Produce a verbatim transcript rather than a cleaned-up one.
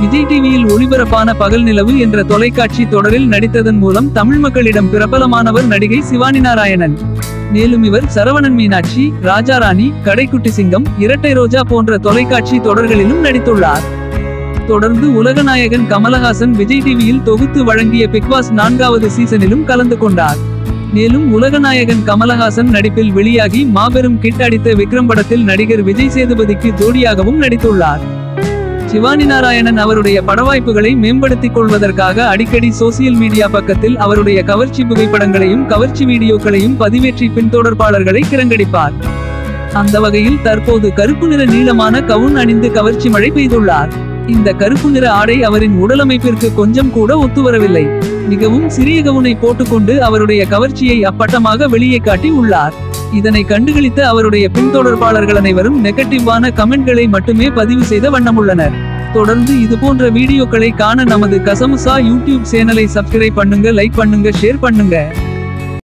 விஜய் டிவியில் ஒளிபரப்பான பகல் நிலவு என்ற தொலைக்காட்சி தொடரில் நடித்ததன் மூலம் தமிழ் மக்களிடம் பிரபலமானவர் நடிகை சிவானி நாராயணன். மேலும் இவர் சரவணன் மீனாட்சி, ராஜாராணி, கடைக்குட்டி சிங்கம், இரட்டை ரோஜா போன்ற தொலைக்காட்சி தொடர்களிலும் நடித்துள்ளார். தொடர்ந்து உலகநாயகன் கமலஹாசன் விஜய் டிவியில் தொகுத்து வழங்கிய பிக்பாஸ் நான்காவது சீசனிலும் கலந்து கொண்டார். மேலும் உலகநாயகன் கமலஹாசன் நடிப்பில் வெளியாகி மாபெரும் கிட் அடித்த விக்ரம் படத்தில் நடிகர் விஜய் சேதுபதிக்கு ஜோடியாகவும் நடித்துள்ளார். சிவானி நாராயணன் அவருடைய படவாய்ப்புகளை மேம்படுத்திக் கொள்வதற்காக அடிக்கடி சோசியல் மீடியா பக்கத்தில் அவருடைய கவர்ச்சி புகைப்படங்களையும் கவர்ச்சி வீடியோக்களையும் பதிவேற்றி பின்தொடர்பாளர்களை கிரங்கடிப்பார். அந்த வகையில் தற்போது கருப்பு நிற நீளமான கவுன் அணிந்து கவர்ச்சி மழை பெய்துள்ளார். இந்த கருப்பு நிற ஆடை அவரின் உடலமைப்பிற்கு கொஞ்சம் கூட ஒத்துவரவில்லை. மிகவும் சிறிய கவுனை போட்டுக்கொண்டு அவருடைய கவர்ச்சியை அப்பட்டமாக வெளியே காட்டி உள்ளார். இதனை கண்டுகளித்த அவருடைய பின்தொடர்பாளர்கள் அனைவரும் நெகட்டிவான கமெண்ட்களை மட்டுமே பதிவு செய்த வண்ணமுள்ளனர். தொடர்ந்து இதுபோன்ற வீடியோக்களை காண நமது கசமுசா யூடியூப் சேனலை சப்ஸ்கிரைப் பண்ணுங்க, லைக் பண்ணுங்க, ஷேர் பண்ணுங்க.